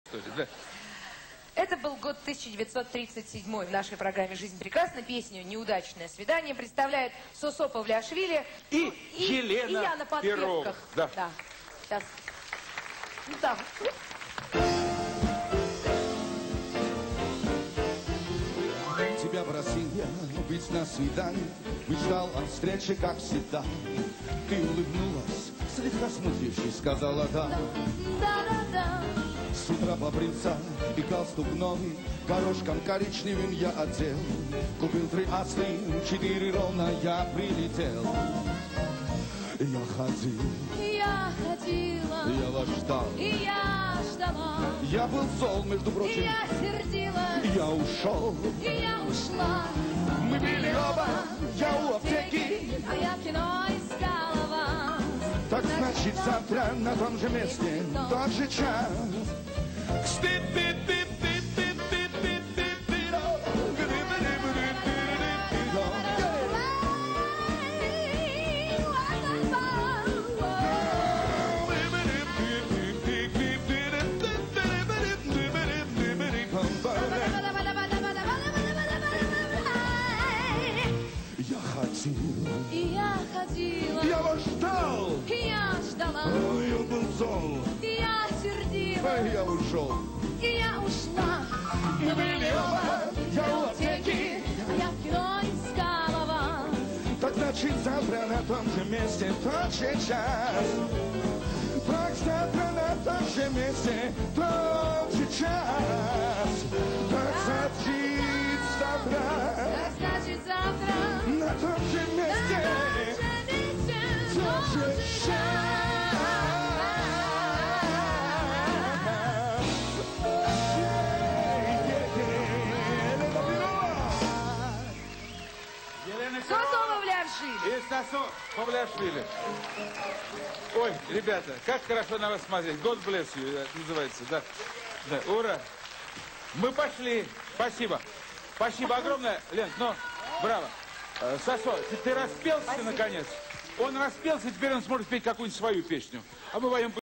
Да. Это был год 1937 в нашей программе «Жизнь прекрасна». Песню «Неудачное свидание» представляют Сосо Павлиашвили и Елена Яна Перова. Подпевках. Да. Да. Сейчас. Ну, там. Тебя просил я быть на свидании, мечтал о встрече, как всегда. Ты улыбнулась, слегка смутившись, сказала «да». Да-да-да. С утра побрился и галстук новый, горошком коричневым я одел. Купил 3 астры, 4 ровно я прилетел. Я ходила, я вас ждал, и я ждала, я был зол, между и прочим, я сердилась, я ушел. и я ушла. Мы были оба, я у аптеки, а я кино искала вас. так значит завтра на том же месте, тот же час. И я ходила, Я вас ждал, и я ждала, я был зол, и я сердилась, а я ушел. и я ушла. Мы были оба, я у аптеки, а я кино искала вас. так значит завтра на том же месте, тот же час. Так завтра на том же месте, тот же час. Так значит завтра Так значит завтра на том же месте, тот же час. Елена Сосо Перова Павлиашвили. и Сосо Павлиашвили. Ой, ребята, как хорошо на вас смотреть. God bless you, это называется, да. Да, ура. Мы пошли. Спасибо. Спасибо огромное. Лен, ну, браво. Сосо, ты распелся наконец? Он распелся, теперь он сможет петь какую-нибудь свою песню. А мы поем